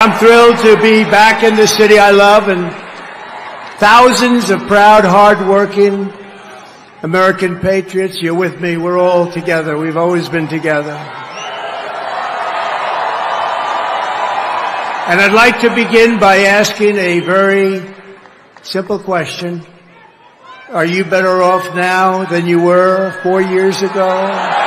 I'm thrilled to be back in the city I love, and thousands of proud, hard-working American patriots. You're with me. We're all together. We've always been together. And I'd like to begin by asking a very simple question. Are you better off now than you were 4 years ago?